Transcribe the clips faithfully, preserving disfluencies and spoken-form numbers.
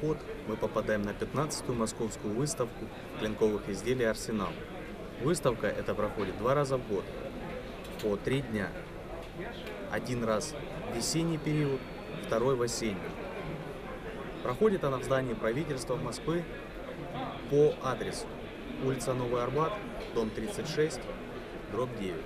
охот мы попадаем на пятнадцатую московскую выставку клинковых изделий «Арсенал». Выставка эта проходит два раза в год, по три дня. Один раз в весенний период, второй в осенний. Проходит она в здании правительства Москвы по адресу улица Новый Арбат, дом тридцать шесть, дробь девять.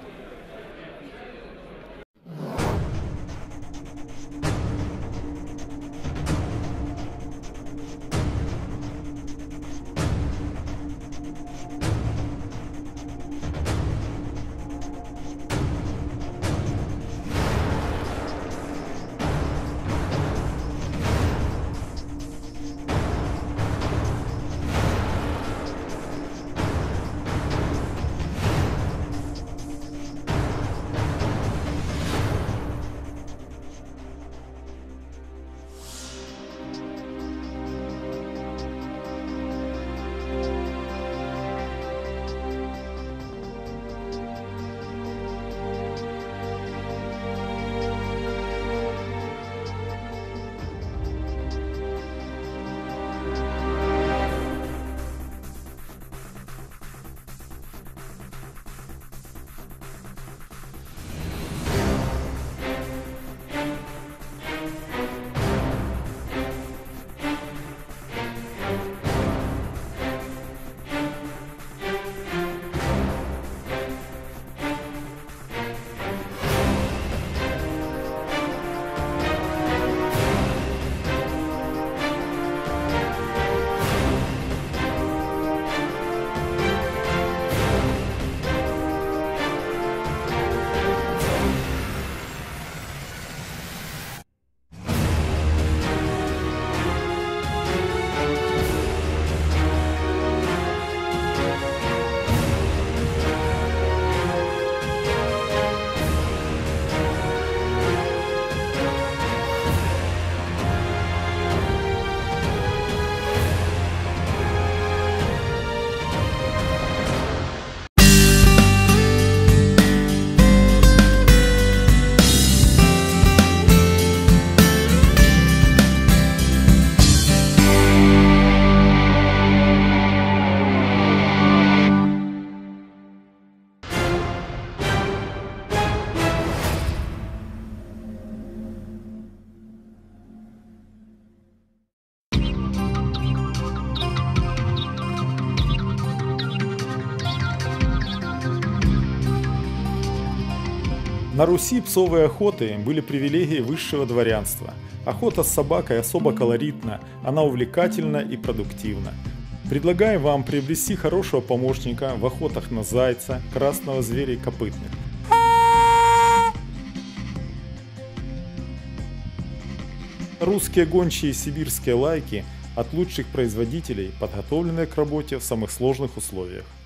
На Руси псовые охоты были привилегией высшего дворянства. Охота с собакой особо колоритна, она увлекательна и продуктивна. Предлагаем вам приобрести хорошего помощника в охотах на зайца, красного зверя и копытных. Русские гончие и сибирские лайки от лучших производителей, подготовленные к работе в самых сложных условиях.